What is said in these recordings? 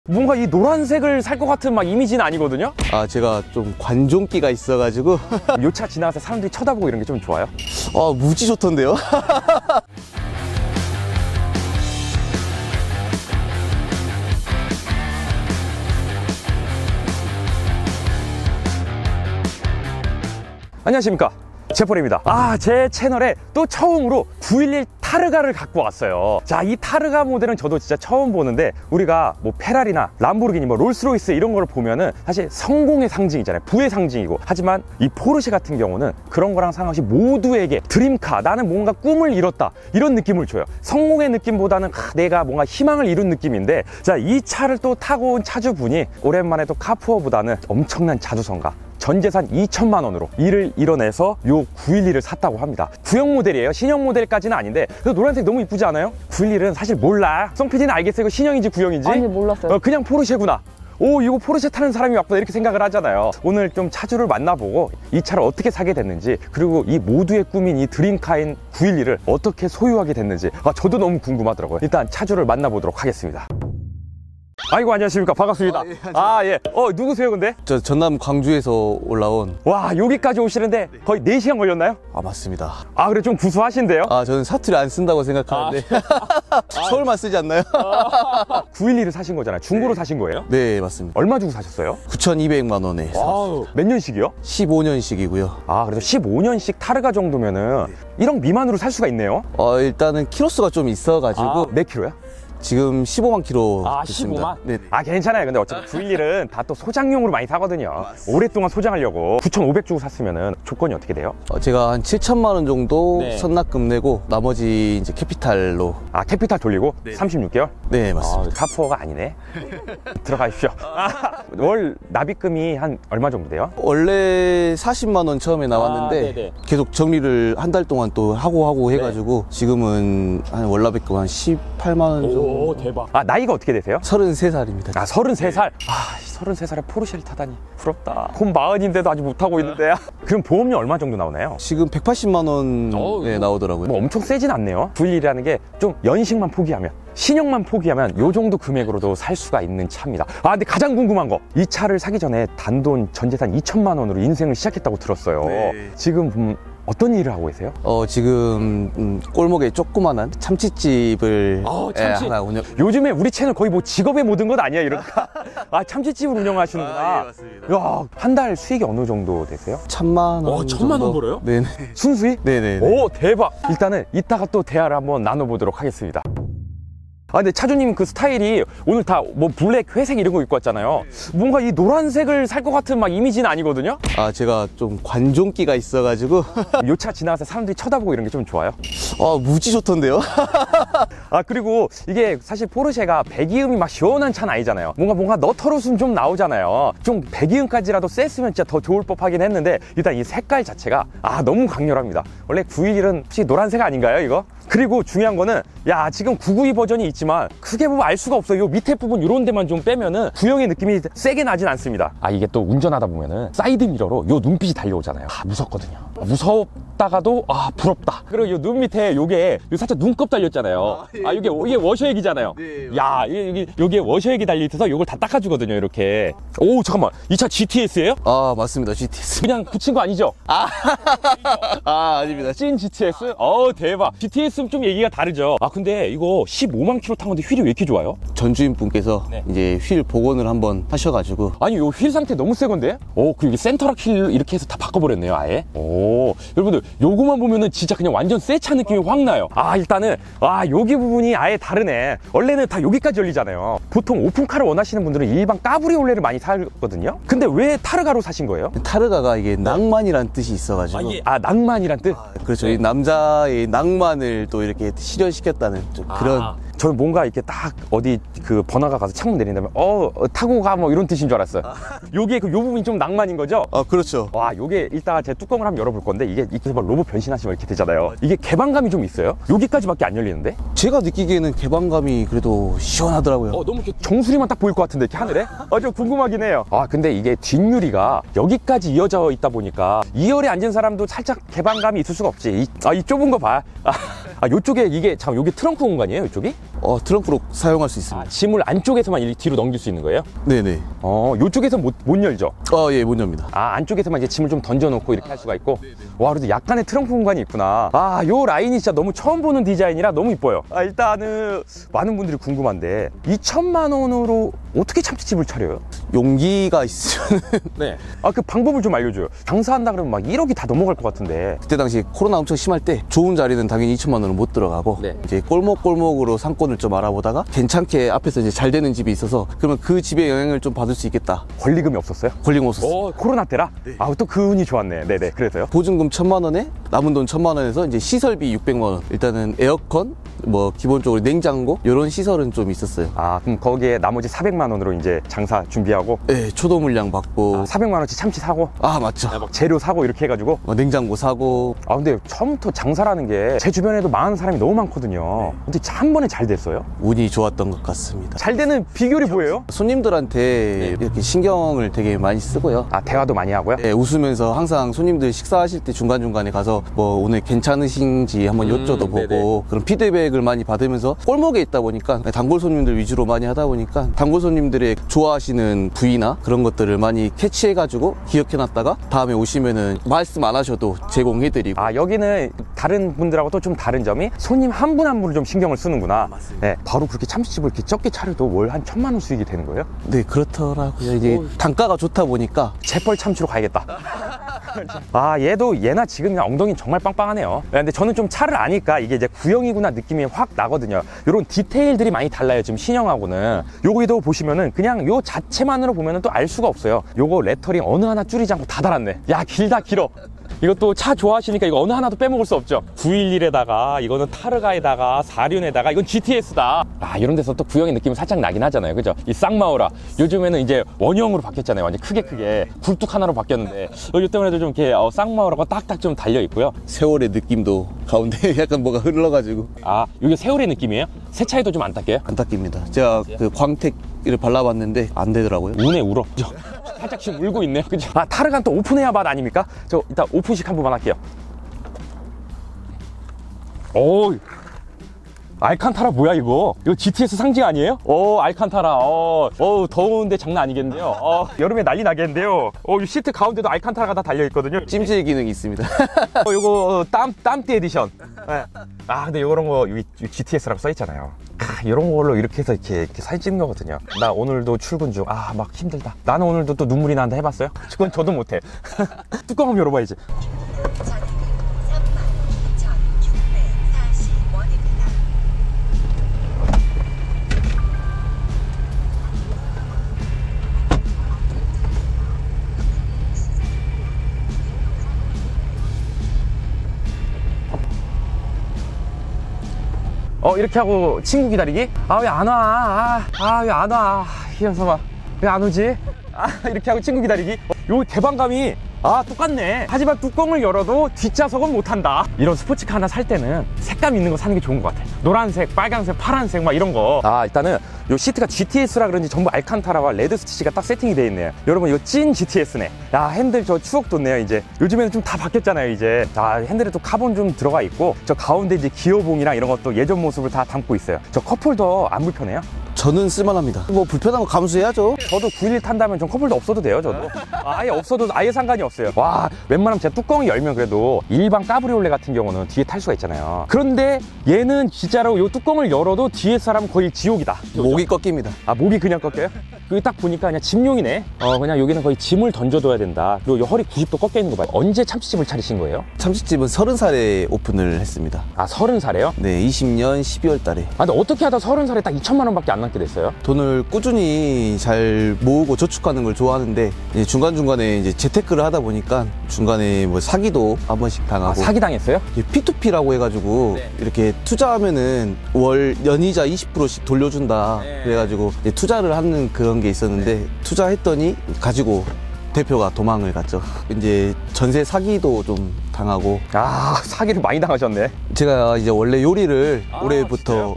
뭔가 이 노란색을 살 것 같은 막 이미지는 아니거든요? 아, 제가 좀 관종기가 있어가지고 요 차 지나가서 사람들이 쳐다보고 이런 게 좀 좋아요? 무지 좋던데요? 안녕하십니까, 제폴입니다. 제 채널에 또 처음으로 911 타르가를 갖고 왔어요. 자, 이 타르가 모델은 저도 진짜 처음 보는데, 우리가 뭐 페라리나 람보르기니, 뭐 롤스로이스 이런 걸 보면은 사실 성공의 상징이잖아요. 부의 상징이고. 하지만 이 포르쉐 같은 경우는 그런 거랑 상관없이 모두에게 드림카, 나는 뭔가 꿈을 이뤘다, 이런 느낌을 줘요. 성공의 느낌보다는 내가 뭔가 희망을 이룬 느낌인데, 자, 이 차를 또 타고 온 차주분이 오랜만에 또 카푸어보다는 엄청난 자주성가, 전재산 2천만 원으로 일을 이뤄내서 요 911을 샀다고 합니다. 구형 모델이에요. 신형 모델까지는 아닌데, 그래서 노란색 너무 이쁘지 않아요? 911은 사실 몰라. 송 PD는 알겠어요. 이거 신형인지 구형인지? 아니, 몰랐어요. 그냥 포르쉐구나. 이거 포르쉐 타는 사람이 왔구나, 이렇게 생각을 하잖아요. 오늘 좀 차주를 만나보고 이 차를 어떻게 사게 됐는지, 그리고 이 모두의 꿈인 이 드림카인 911을 어떻게 소유하게 됐는지 저도 너무 궁금하더라고요. 일단 차주를 만나보도록 하겠습니다. 아이고, 안녕하십니까. 반갑습니다. 예. 누구세요, 근데? 저 전남 광주에서 올라온. 와, 여기까지 오시는데 거의 4시간 걸렸나요? 맞습니다. 그래, 좀 구수하신데요? 저는 사투리 안 쓴다고 생각하는데 서울만 쓰지 않나요? 911을 사신 거잖아요. 중고로 사신 거예요? 네, 맞습니다. 얼마 주고 사셨어요? 9,200만 원에 샀어요. 몇 년식이요? 15년식이고요. 그래도 15년식 타르가 정도면은 1억 미만으로 살 수가 있네요. 일단은 키로수가 좀 있어가지고. 몇 킬로야? 지금 15만 킬로. 15만? 네. 괜찮아요. 근데 어차피 911은 다 또 소장용으로 많이 사거든요. 오랫동안 소장하려고. 9,500 주고 샀으면은 조건이 어떻게 돼요? 제가 한 7천만 원 정도 네. 선납금 내고, 나머지 이제 캐피탈로. 캐피탈 돌리고? 네. 36개월? 네, 맞습니다. 카푸어가 아니네. 들어가십시오. 월 납입금이 한 얼마 정도 돼요? 원래 40만 원 처음에 나왔는데 네네. 계속 정리를 한 달 동안 또 하고 해가지고 지금은 한 월납입금 한 18만 원 정도. 오, 대박. 나이가 어떻게 되세요? 33살입니다. 33살? 33살에 포르쉐를 타다니 부럽다. 곧 40인데도 아직 못타고 있는데. 그럼 보험료 얼마 정도 나오나요? 지금 180만 원 나오더라고요. 뭐 엄청 세진 않네요. 911이라는 게 좀 연식만 포기하면, 신형만 포기하면 요 정도 금액으로도 살 수가 있는 차입니다. 근데 가장 궁금한 거, 이 차를 사기 전에 단돈 전재산 2천만 원으로 인생을 시작했다고 들었어요. 네. 지금 어떤 일을 하고 계세요? 지금 골목에 조그만한 참치집을 참치. 하나 운영. 요즘에 우리 채널 거의 뭐 직업에 모든 것 아니야, 이러니까. 참치집을 운영하시는구나. 예, 맞습니다. 야, 한 달 수익이 어느 정도 되세요? 1,000만 원. 1,000만 원 벌어요? 네네. 순수익? 네네. 오, 대박. 일단은 이따가 또 대화를 한번 나눠보도록 하겠습니다. 근데 차주님 그 스타일이 오늘 다 뭐 블랙, 회색 이런 거 입고 왔잖아요. 뭔가 이 노란색을 살 것 같은 막 이미지는 아니거든요? 제가 좀 관종기가 있어가지고 요 차 지나가서 사람들이 쳐다보고 이런 게 좀 좋아요? 무지 좋던데요? 그리고 이게 사실 포르쉐가 배기음이 막 시원한 차는 아니잖아요. 뭔가 너털웃음 좀 나오잖아요. 좀 배기음까지라도 셌으면 진짜 더 좋을 법하긴 했는데, 일단 이 색깔 자체가 너무 강렬합니다. 원래 911은 혹시 노란색 아닌가요, 이거? 그리고 중요한 거는, 지금 992 버전이 있지만 크게 보면 알 수가 없어요. 요 밑에 부분 요런 데만 좀 빼면은 구형의 느낌이 세게 나진 않습니다. 이게 또 운전하다 보면은 사이드 미러로 요 눈빛이 달려오잖아요. 무섭거든요. 무섭다가도 부럽다. 그리고 요 눈 밑에 요게 살짝 눈곱 달렸잖아요. 이게 워셔액이잖아요. 네, 여기에 워셔액이 달려 있어서 요걸 다 닦아주거든요, 이렇게. 오, 잠깐만, 이 차 GTS예요? 맞습니다. GTS. 그냥 붙인 거 아니죠? 아닙니다. 찐 GTS? 대박. GTS는 좀 얘기가 다르죠. 근데 이거 15만 킬로 탄 건데 휠이 왜 이렇게 좋아요? 전주인 분께서 이제 휠 복원을 한번 하셔가지고. 요 휠 상태 너무 새 건데? 여기 센터락 휠 이렇게 해서 다 바꿔버렸네요, 아예. 여러분들, 요거만 보면은 진짜 그냥 완전 새 차 느낌이 확 나요. 일단은, 여기 부분이 아예 다르네. 원래는 다 여기까지 열리잖아요. 보통 오픈카를 원하시는 분들은 일반 까브리올레를 많이 사거든요. 근데 왜 타르가로 사신 거예요? 타르가가 이게 낭만이란 뜻이 있어가지고. 낭만이란 뜻? 그렇죠. 이 남자의 낭만을 또 이렇게 실현시켰다는 좀 그런. 저는 뭔가 이렇게 딱 어디 그 번화가 가서 창문 내린 다음에 타고 가 뭐 이런 뜻인 줄 알았어요. 요게 요 부분이 좀 낭만인 거죠? 그렇죠. 요게 이따가 제 뚜껑을 한번 열어볼 건데, 이게 막 로봇 변신하시면 이렇게 되잖아요. 이게 개방감이 좀 있어요? 여기까지밖에 안 열리는데? 제가 느끼기에는 개방감이 그래도 시원하더라고요. 너무 이렇게 정수리만 딱 보일 것 같은데, 이렇게 하늘에? 좀 궁금하긴 해요. 근데 이게 뒷유리가 여기까지 이어져 있다 보니까 2열에 앉은 사람도 살짝 개방감이 있을 수가 없지. 이 좁은 거 봐. 요쪽에 이게, 요게 트렁크 공간이에요, 이쪽이? 트렁크로 사용할 수 있습니다. 짐을 안쪽에서만 이렇게 뒤로 넘길 수 있는 거예요? 네네. 요쪽에서 못 열죠? 예, 못 엽니다. 안쪽에서만 이제 짐을 좀 던져놓고 이렇게 할 수가 있고. 와, 그래도 약간의 트렁크 공간이 있구나. 요 라인이 진짜 너무 처음 보는 디자인이라 너무 이뻐요. 일단은 많은 분들이 궁금한데 2천만 원으로 어떻게 참치집을 차려요? 용기가 있으면 네. 그 방법을 좀 알려줘요. 장사한다 그러면 막 1억이 다 넘어갈 것 같은데. 그때 당시 코로나 엄청 심할 때 좋은 자리는 당연히 2천만 원은 못 들어가고 네. 이제 골목골목으로 상권을 좀 알아보다가 괜찮게 앞에서 이제 잘 되는 집이 있어서 그러면 그 집의 영향을 좀 받을 수 있겠다. 권리금이 없었어요? 권리금 없었어요. 코로나 때라? 네. 또 그 운이 좋았네. 네네. 그래서요? 보증금 1,000만 원에 남은 돈 1,000만 원에서 이제 시설비 600만 원. 일단은 에어컨, 뭐 기본적으로 냉장고 이런 시설은 좀 있었어요. 그럼 거기에 나머지 400만 원으로 이제 장사 준비하고. 네, 초도 물량 받고. 400만 원치 참치 사고. 맞죠. 막 재료 사고 이렇게 해가지고. 냉장고 사고. 근데 처음부터 장사라는 게 제 주변에도 많은 사람이 너무 많거든요. 근데 한 번에 잘 됐어요? 운이 좋았던 것 같습니다. 잘 되는 비결이 뭐예요? 손님들한테 이렇게 신경을 되게 많이 쓰고요. 대화도 많이 하고요? 네, 웃으면서 항상 손님들 식사하실 때 중간중간에 가서 뭐 오늘 괜찮으신지 한번 여쭤도 보고 그런 피드백을 많이 받으면서 골목에 있다 보니까 단골 손님들 위주로 많이 하다 보니까 단골 손님들의 좋아하시는 부위나 그런 것들을 많이 캐치해가지고 기억해놨다가 다음에 오시면은 말씀 안 하셔도 제공해드리고. 여기는 다른 분들하고 또 좀 다른 점이 손님 한 분 한 분을 좀 신경을 쓰는구나. 맞습니다. 네, 바로 그렇게 참치집을 이렇게 적게 차려도 월 한 1,000만 원 수익이 되는 거예요? 네, 그렇더라고요. 이제 단가가 좋다 보니까 재벌 참치로 가야겠다. 얘나 지금 그냥 엉덩이 정말 빵빵하네요. 근데 저는 좀 차를 아니까 이게 이제 구형이구나 느낌이 확 나거든요. 요런 디테일들이 많이 달라요, 지금 신형하고는. 요거도 보시면은 그냥 요 자체만으로 보면은 또 알 수가 없어요. 요거 레터링 어느 하나 줄이지 않고 다 달았네. 길어. 이것도 차 좋아하시니까 이거 어느 하나도 빼먹을 수 없죠. 911에다가 이거는 타르가에다가 4륜에다가 이건 GTS다. 이런 데서 또 구형의 느낌이 살짝 나긴 하잖아요. 그죠? 이 쌍마우라 요즘에는 이제 원형으로 바뀌었잖아요. 완전 크게 굴뚝 하나로 바뀌었는데 이 때문에도 좀 이렇게 쌍마우라가 딱딱 좀 달려 있고요. 세월의 느낌도 가운데 약간 뭐가 흘러가지고. 이게 세월의 느낌이에요? 세차에도 좀 안 닦여요? 안 닦입니다. 제가 그 광택을 발라봤는데 안 되더라고요. 운에 울어. 살짝 지금 울고 있네요. 그죠? 타르간 또 오픈해야 맛 아닙니까? 저 이따 오픈식 한 번만 할게요. 알칸타라 뭐야 이거? 이거 GTS 상징 아니에요? 알칸타라. 더운데 장난 아니겠는데요. 여름에 난리 나겠는데요. 이 시트 가운데도 알칸타라가 다 달려 있거든요. 찜질 기능이 있습니다. 요거 땀띠 에디션. 네. 근데 요런 거 여기 GTS라고 써 있잖아요. 이런 걸로 이렇게 해서 이렇게 사진 찍는 거거든요. 나 오늘도 출근 중. 막 힘들다. 나는 오늘도 또 눈물이 난다 해봤어요? 그건 저도 못해. 뚜껑 한번 열어봐야지. 이렇게 하고 친구 기다리기? 왜 안 와? 왜 안 와? 이 녀석아, 왜 안 오지? 이렇게 하고 친구 기다리기? 요 개방감이 똑같네. 하지만 뚜껑을 열어도 뒷좌석은 못한다. 이런 스포츠카 하나 살 때는 색감 있는 거 사는 게 좋은 것 같아. 노란색, 빨간색, 파란색 막 이런 거. 일단은 요 시트가 GTS라 그런지 전부 알칸타라와 레드 스티치가 딱 세팅이 돼 있네요. 여러분 이거 찐 GTS네. 핸들 저 추억 돋네요. 이제 요즘에는 좀 다 바뀌었잖아요. 이제 핸들에 또 카본 좀 들어가 있고 저 가운데 이제 기어봉이랑 이런 것도 예전 모습을 다 담고 있어요. 저 컵홀더 안 불편해요? 저는 쓸만합니다. 뭐 불편한 거 감수해야죠. 저도 911 탄다면 전 컵홀더 없어도 돼요. 저도 아예 없어도 아예 상관이 없어요. 웬만하면 제가 뚜껑을 열면 그래도 일반 까브리올레 같은 경우는 뒤에 탈 수가 있잖아요. 그런데 얘는 진짜로 요 뚜껑을 열어도 뒤에 사람 거의 지옥이다. 목이 꺾입니다. 목이 그냥 꺾여요? 여기 딱 보니까 그냥 짐용이네. 그냥 여기는 거의 짐을 던져둬야 된다. 그리고 이 허리 90도 꺾여 있는 거 봐요. 언제 참치집을 차리신 거예요? 참치집은 30살에 오픈을 했습니다. 30살에요? 네, 20년 12월 달에. 근데 어떻게 하다 30살에 딱 2천만 원밖에 안 남게 됐어요? 돈을 꾸준히 잘 모으고 저축하는 걸 좋아하는데 이제 중간중간에 이제 재테크를 하다 보니까 중간에 뭐 사기도 한 번씩 당하고. 사기 당했어요? P2P라고 해가지고 이렇게 투자하면은 월 연이자 20%씩 돌려준다. 그래가지고 이제 투자를 하는 그런 게 있었는데 투자했더니 가지고 대표가 도망을 갔죠. 이제 전세 사기도 좀 당하고. 사기를 많이 당하셨네. 제가 이제 원래 요리를 올해부터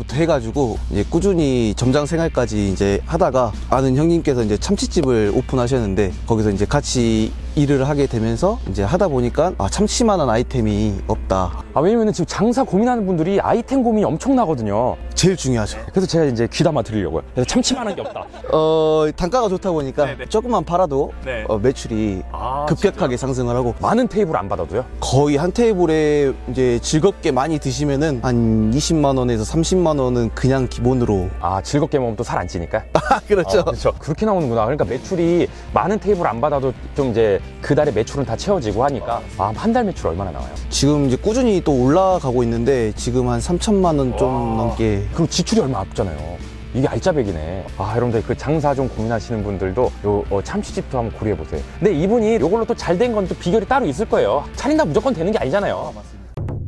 해가지고 이제 꾸준히 점장 생활까지 이제 하다가 아는 형님께서 이제 참치집을 오픈하셨는데 거기서 이제 같이 일을 하게 되면서 이제 하다 보니까 참치만한 아이템이 없다. 왜냐면 지금 장사 고민하는 분들이 아이템 고민이 엄청나거든요. 제일 중요하죠. 그래서 제가 이제 귀담아 드리려고요. 그래서 참치만한 게 없다. 단가가 좋다 보니까 네네. 조금만 팔아도 네. 매출이 급격하게 상승을 하고 많은 테이블 안 받아도요? 거의 한 테이블에 이제 즐겁게 많이 드시면은 한 20만 원에서 30만 원은 그냥 기본으로. 즐겁게 먹으면 또 살 안 찌니까? 그렇죠. 그렇죠. 그렇게 나오는구나. 그러니까 매출이 많은 테이블 안 받아도 좀 이제 그 달에 매출은 다 채워지고 하니까 한 달 매출 얼마나 나와요? 지금 이제 꾸준히 또 올라가고 있는데 지금 한 3천만 원 좀 넘게. 그럼 지출이 얼마 없잖아요. 이게 알짜배기네. 여러분들 그 장사 좀 고민하시는 분들도 요 참치집도 한번 고려해 보세요. 근데 이분이 요걸로 또 잘 된 건 또 비결이 따로 있을 거예요. 차린다 무조건 되는 게 아니잖아요. 맞습니다.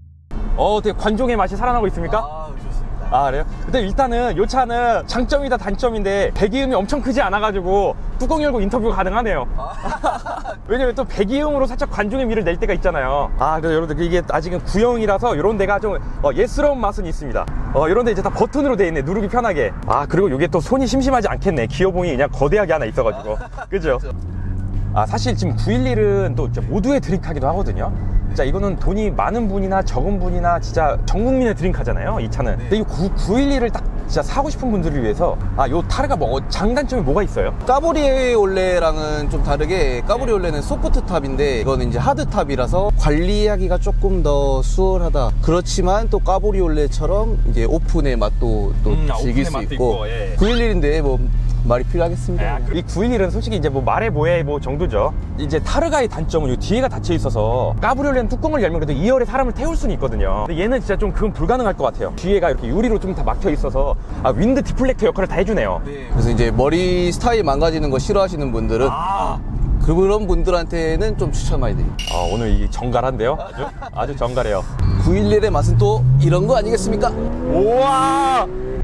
어떻게 관종의 맛이 살아나고 있습니까? 좋습니다. 그래요? 근데 일단은 요 차는 장점이다 단점인데 배기음이 엄청 크지 않아가지고 뚜껑 열고 인터뷰가 가능하네요. 왜냐면 또 배기음으로 살짝 관중의 미를 낼 때가 있잖아요. 그래서 여러분들 이게 아직은 구형이라서 이런 데가 좀 예스러운 맛은 있습니다. 이런 데 이제 다 버튼으로 돼 있네. 누르기 편하게. 그리고 이게 또 손이 심심하지 않겠네. 기어봉이 그냥 거대하게 하나 있어가지고. 그죠? 사실 지금 911은 또 진짜 모두의 드링크하기도 하거든요. 진짜 이거는 돈이 많은 분이나 적은 분이나 진짜 전 국민의 드링크하잖아요, 이 차는. 근데 이 911을 딱 진짜 사고 싶은 분들을 위해서 요 타르가 장단점이 뭐가 있어요? 까브리올레랑은 좀 다르게 까브리올레는 소프트 탑인데 이거는 이제 하드 탑이라서 관리하기가 조금 더 수월하다. 그렇지만 또 까브리올레처럼 이제 오픈의 맛도 또 즐길 수 있고. 911인데 뭐 말이 필요하겠습니다. 이 911은 솔직히 이제 뭐 말해 뭐해 뭐 정도죠. 이제 타르가의 단점은 요 뒤에가 닫혀 있어서 까브리올레는 뚜껑을 열면 그래도 2열에 사람을 태울 수는 있거든요. 근데 얘는 진짜 좀 그건 불가능할 것 같아요. 뒤에가 이렇게 유리로 좀 다 막혀 있어서 윈드 디플렉터 역할을 다 해주네요. 그래서 이제 머리 스타일 망가지는 거 싫어하시는 분들은 그런 분들한테는 좀 추천 많이 드립니다. 오늘 이 정갈한데요? 아주 정갈해요. 911의 맛은 또 이런 거 아니겠습니까? 우와!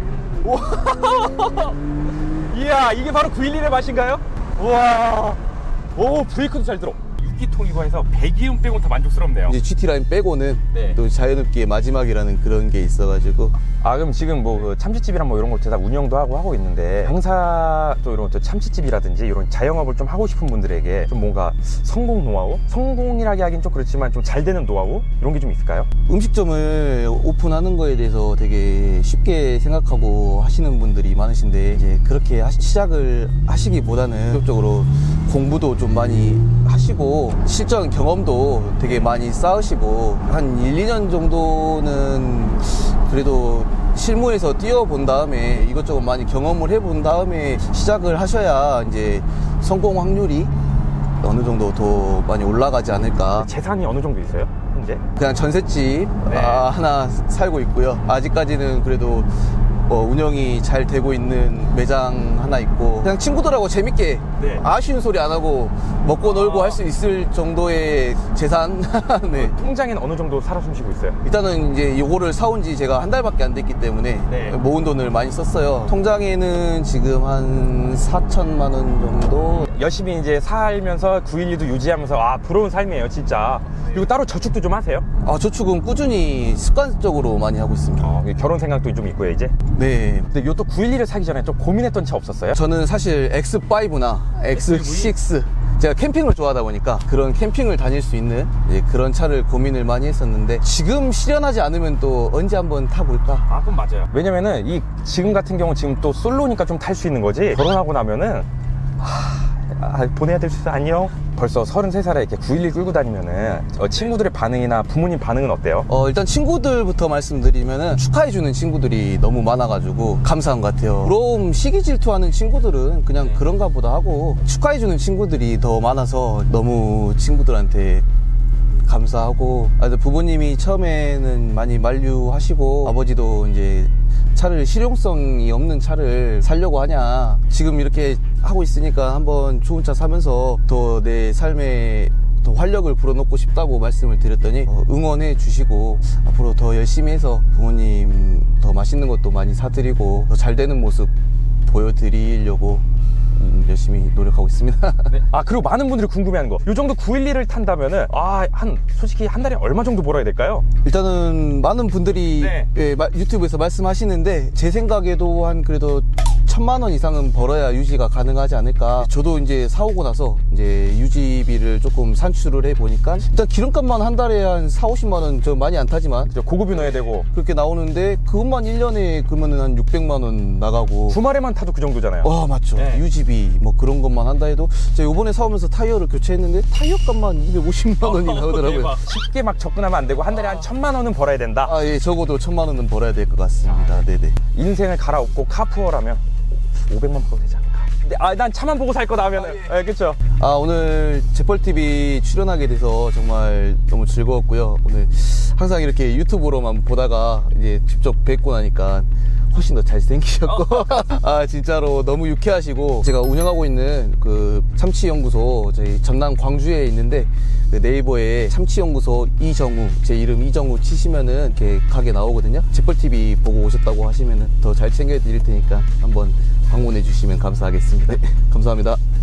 이야, 이게 바로 911의 맛인가요? 우와! 브레이크도 잘 들어. 6기통이고 해서 배기음 빼고는 다 만족스럽네요. 이제 GT라인 빼고는 또 자연흡기의 마지막이라는 그런 게 있어가지고. 그럼 지금 그 참치집이랑 뭐 이런 것들 다 운영도 하고 있는데 장사 또 이런 참치집이라든지 이런 자영업을 좀 하고 싶은 분들에게 좀 뭔가 성공 노하우? 성공이라기 하긴 좀 그렇지만 좀 잘 되는 노하우? 이런 게 좀 있을까요? 음식점을 오픈하는 거에 대해서 되게 쉽게 생각하고 하시는 분들이 많으신데 이제 그렇게 시작을 하시기보다는 본격적으로 공부도 좀 많이 하시고 실전 경험도 되게 많이 쌓으시고 한 1, 2년 정도는 그래도 실무에서 뛰어본 다음에 이것저것 많이 경험을 해본 다음에 시작을 하셔야 이제 성공 확률이 어느 정도 더 많이 올라가지 않을까. 재산이 어느 정도 있어요? 현재? 그냥 전셋집 하나 살고 있고요. 아직까지는 그래도 운영이 잘 되고 있는 매장 하나 있고 그냥 친구들하고 재밌게 아쉬운 소리 안 하고 먹고 놀고 할 수 있을 정도의 재산. 네. 통장에는 어느 정도 살아 숨쉬고 있어요? 일단은 이제 요거를 사온 지 제가 한 달밖에 안 됐기 때문에 모은 돈을 많이 썼어요. 통장에는 지금 한 4천만 원 정도. 열심히 이제 살면서 912도 유지하면서 부러운 삶이에요 진짜. 그리고 따로 저축도 좀 하세요? 저축은 꾸준히 습관적으로 많이 하고 있습니다. 결혼 생각도 좀 있고요 이제? 네. 근데 요 또 911을 사기 전에 좀 고민했던 차 없었어요? 저는 사실 X5나 X6 제가 캠핑을 좋아하다 보니까 그런 캠핑을 다닐 수 있는 그런 차를 고민을 많이 했었는데 지금 실현하지 않으면 또 언제 한번 타볼까? 그건 맞아요. 왜냐면은 지금 같은 경우 지금 또 솔로니까 좀 탈 수 있는 거지 결혼하고 나면은 보내야 될 수 있어. 안녕. 벌써 33살에 이렇게 911 끌고 다니면은 친구들의 반응이나 부모님 반응은 어때요? 일단 친구들부터 말씀드리면은 축하해주는 친구들이 너무 많아가지고 감사한 것 같아요. 부러움, 시기 질투하는 친구들은 그냥 그런가 보다 하고 축하해주는 친구들이 더 많아서 너무 친구들한테 감사하고. 부모님이 처음에는 많이 만류하시고 아버지도 이제 차를 실용성이 없는 차를 사려고 하냐, 지금 이렇게 하고 있으니까 한번 좋은 차 사면서 더 내 삶에 더 활력을 불어넣고 싶다고 말씀을 드렸더니 응원해 주시고 앞으로 더 열심히 해서 부모님 더 맛있는 것도 많이 사드리고 더 잘 되는 모습 보여드리려고 열심히 노력하고 있습니다. 네. 그리고 많은 분들이 궁금해하는 거, 이 정도 911을 탄다면은 솔직히 한 달에 얼마 정도 벌어야 될까요? 일단은 많은 분들이 유튜브에서 말씀하시는데 제 생각에도 한 그래도 1000만 원 이상은 벌어야 유지가 가능하지 않을까. 저도 이제 사오고 나서 이제 유지비를 조금 산출을 해보니까 일단 기름값만 한 달에 한 4, 50만 원, 저 많이 안 타지만 고급유 넣어야 되고 그렇게 나오는데 그것만 1년에 그러면은 한 600만 원 나가고. 주말에만 타도 그 정도잖아요. 맞죠. 네. 유지비 뭐 그런 것만 한다 해도 제가 요번에 사오면서 타이어를 교체했는데 타이어 값만 250만 원이 나오더라고요. 쉽게 막 접근하면 안 되고 한 달에 한 1000만 원은 벌어야 된다. 예, 적어도 1000만 원은 벌어야 될 것 같습니다. 네네. 인생을 갈아엎고 카푸어라면 500만 벌어도 되지 않을까. 근데 난 차만 보고 살 거다 하면은 그쵸. 오늘 재벌TV 출연하게 돼서 정말 너무 즐거웠고요. 오늘 항상 이렇게 유튜브로만 보다가 이제 직접 뵙고 나니까 훨씬 더 잘생기셨고 진짜로 너무 유쾌하시고, 제가 운영하고 있는 그 참치연구소 저희 전남 광주에 있는데 그 네이버에 참치연구소 이정우, 제 이름 이정우 치시면은 이렇게 가게 나오거든요. 재벌TV 보고 오셨다고 하시면은 더 잘 챙겨드릴 테니까 한번 방문해 주시면 감사하겠습니다. 감사합니다.